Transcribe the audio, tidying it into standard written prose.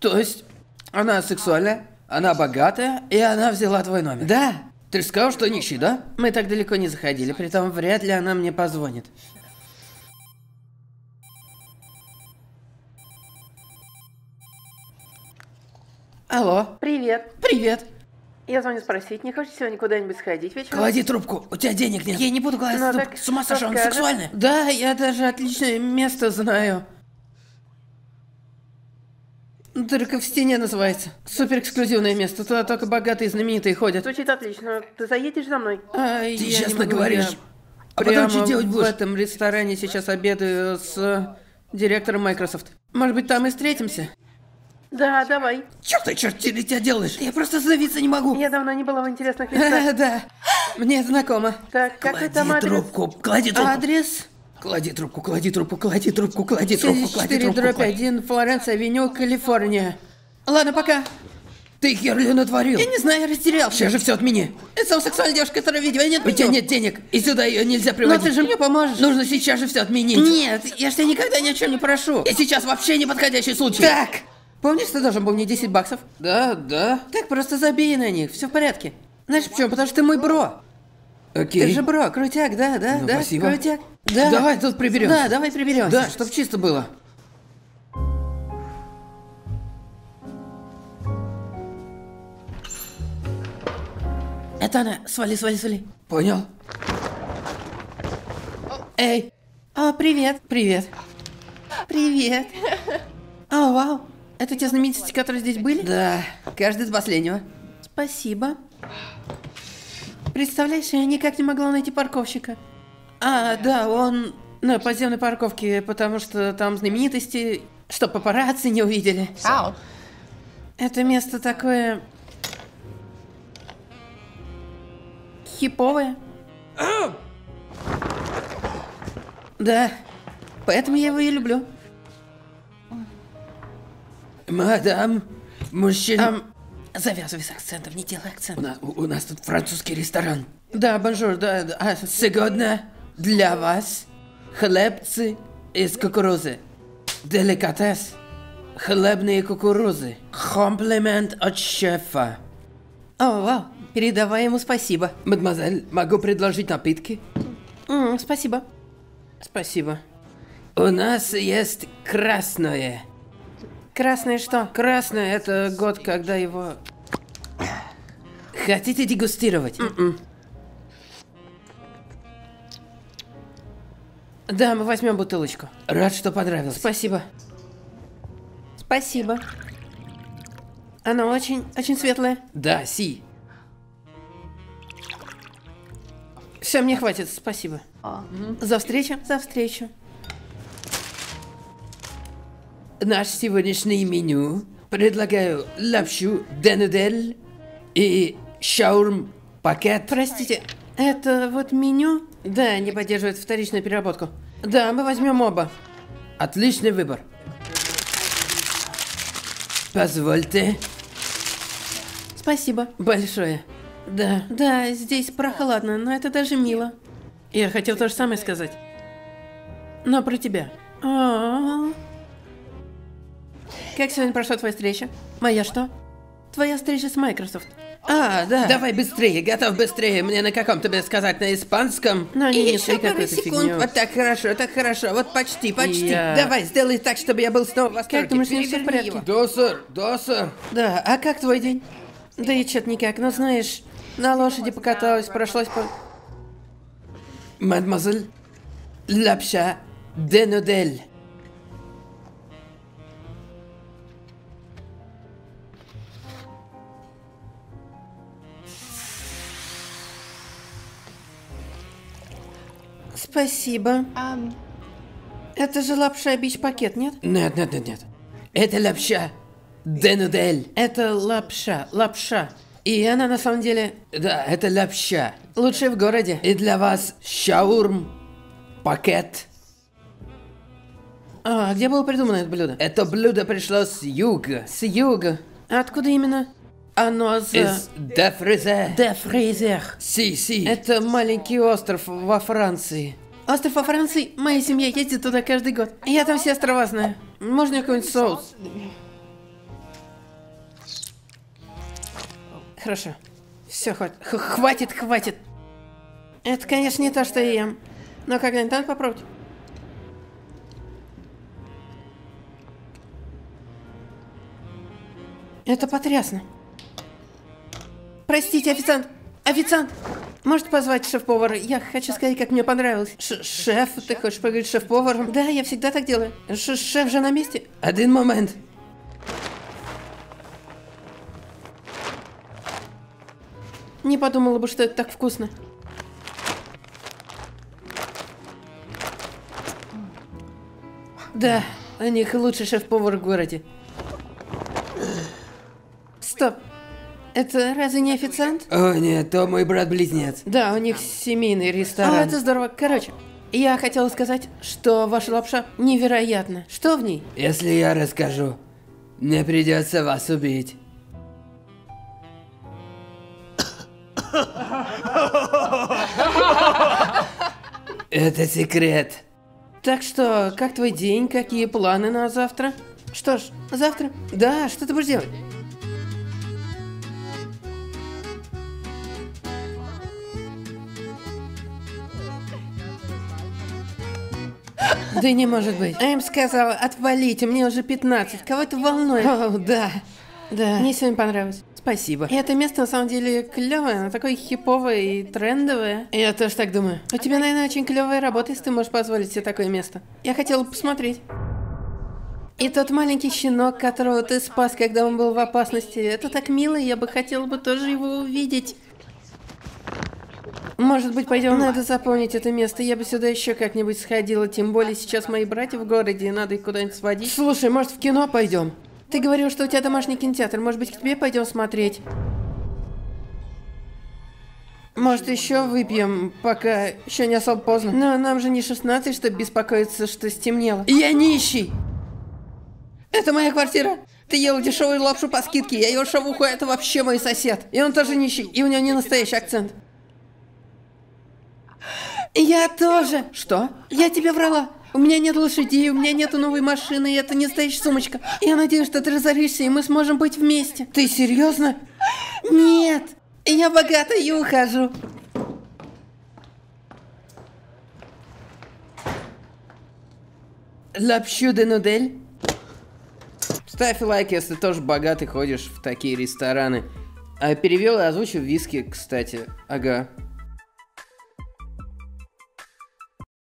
То есть, она сексуальная, она богатая, и она взяла твой номер? Да. Ты же сказал, что нищий, да? Мы так далеко не заходили, притом вряд ли она мне позвонит. Алло. Привет. Привет. Я звоню спросить, не хочешь сегодня куда-нибудь сходить вечером? Клади трубку, у тебя денег нет. Я не буду класть Ну, трубку. так С ума что сошел, он скажешь? сексуальный. Да, я даже отличное место знаю. Дырка в стене называется. Супер эксклюзивное место, туда только богатые и знаменитые ходят. Звучит отлично. Ты заедешь за мной? Ты честно говоришь? А Прямо потом что делать в будешь? этом ресторане сейчас обедаю с директором Microsoft. Может быть, там и встретимся? Да, давай. Чё ты, черт тебя делаешь? Я просто остановиться не могу. Я давно не была в интересных местах. Да, мне знакомо. Так, какой там Клади адрес? трубку, клади трубку. Адрес? Клади трубку, клади трубку, клади трубку, клади трубку, клади 74 трубку. дробь клади. 1, Флоренс-авеню, Калифорния. Ладно, пока. Ты херню натворил. Я не знаю, я растерялся. Сейчас же все отмени. Это самая сексуальная девушка, которую видела. Нет, У тебя нет денег, и сюда ее нельзя Но приводить. ты же мне поможешь. Нужно сейчас же все отменить. Нет, я ж тебя никогда ни о чем не прошу. И сейчас вообще неподходящий случай. Так, помнишь, ты должен был мне 10 баксов? Да. Так просто забей на них, все в порядке. Знаешь почему? Потому что ты мой бро. Окей. Ты же бро, крутяк, да, Ну, да, спасибо. крутяк. Да. Давай тут приберемся. Да, давай приберемся. Да, чтоб чисто было. Это она. Свали. Понял. Эй. О, привет. Привет. О, вау. Это те знаменитости, которые здесь были? Да, каждый до последнего. Спасибо. Представляешь, я никак не могла найти парковщика. Да, он на подземной парковке, потому что там знаменитости, что папарацци не увидели. Wow. Это место такое... хиповое. Да, поэтому я его и люблю. Мадам, мужчина. Завязывай с акцентом, не делай акцент. У нас тут французский ресторан. Да, бонжур, да. Сегодня для вас хлебцы из кукурузы. Деликатес. Хлебные кукурузы. Комплимент от шефа. О, вау, передавай ему спасибо. Мадемуазель, могу предложить напитки? Спасибо. Спасибо. У нас есть красное. Красное что? Красное — это год, когда его... Хотите дегустировать? Да, мы возьмем бутылочку. Рад, что понравилось. Спасибо. Спасибо. Оно очень светлое. Да, си. Все, мне хватит, спасибо. За встречу, за встречу. Наш сегодняшний меню. Предлагаю лапшу денудель и шаурм пакет. Простите, это вот меню? Да, не поддерживает вторичную переработку. Да, мы возьмем оба. Отличный выбор. Позвольте. Спасибо. Большое. Да, здесь прохладно, но это даже мило. Я хотел то же самое сказать. Но про тебя. О-о-о. Как сегодня прошла твоя встреча? Моя что? Твоя встреча с Microsoft. Да. Давай быстрее, готов быстрее. Мне на каком тебе сказать, на испанском? Ну, И не еще неси пару какую-то секунд. фигню. Вот так хорошо, вот почти. Я- Давай, сделай так, чтобы я был снова в восторге. Как думаешь, с ним всё в Переверни порядке? его. Да, сэр. Да, а как твой день? Да и чё-то никак, ну знаешь, на лошади покаталась, прошлась по... Мадемуазель, лапша денудель. Спасибо. Это же лапша бич-пакет, нет? Нет. Это лапша денудель. Это лапша. И она на самом деле Да, это лапша. лучшая в городе. И для вас шаурм пакет. А где было придумано это блюдо? Это блюдо пришло с юга. С юга. А откуда именно? Оно за... Из де Фризе. Де Фрейзер. Си. Это маленький остров во Франции. Остров во Франции? Моя семья ездит туда каждый год. Я там все острова знаю. Можно какой-нибудь соус? Хорошо. Все, хватит, хватит. Это, конечно, не то, что я ем. Но когда-нибудь надо попробовать. Это потрясно. Простите, официант! Официант! Можете позвать шеф-повара? Я хочу сказать, как мне понравилось. Шеф, ты хочешь поговорить с шеф-поваром? Да, я всегда так делаю. Шеф же на месте. Один момент. Не подумала бы, что это так вкусно. Да, у них лучший шеф-повар в городе. Стоп. Это разве не официант? О нет, то мой брат-близнец. Да, у них семейный ресторан. О, это здорово. Короче, я хотела сказать, что ваша лапша невероятна. Что в ней? Если я расскажу, мне придется вас убить. Это секрет. Так что, как твой день? Какие планы на завтра? Что ж, завтра? Да, что ты будешь делать? Да не может быть. Я им сказала, отвалите, мне уже 15. Кого это волнует? О, да. Да. Мне сегодня понравилось. Спасибо. И это место на самом деле клевое, оно такое хиповое и трендовое. Я тоже так думаю. У тебя, наверное, очень клевая работа, если ты можешь позволить себе такое место. Я хотела посмотреть. И тот маленький щенок, которого ты спас, когда он был в опасности, это так мило, я бы хотела бы тоже его увидеть. Может быть, пойдем? Надо запомнить это место. Я бы сюда еще как-нибудь сходила. Тем более сейчас мои братья в городе, и надо их куда-нибудь сводить. Слушай, может, в кино пойдем? Ты говорил, что у тебя домашний кинотеатр. Может быть, к тебе пойдем смотреть? Может, еще выпьем, пока еще не особо поздно. Но нам же не 16, чтобы беспокоиться, что стемнело. Я нищий! Это моя квартира. Ты ел дешевую лапшу по скидке. Я ел шавуху, это вообще мой сосед. И он тоже нищий, и у него не настоящий акцент. Я тоже. Что? Я тебе врала. У меня нет лошадей, у меня нету новой машины, и это не настоящая сумочка. Я надеюсь, что ты разоришься, и мы сможем быть вместе. Ты серьезно? Нет. Я богата и ухожу. Лапшу де нудель. Ставь лайк, если тоже богатый ходишь в такие рестораны. А перевел и озвучил виски, кстати. Ага.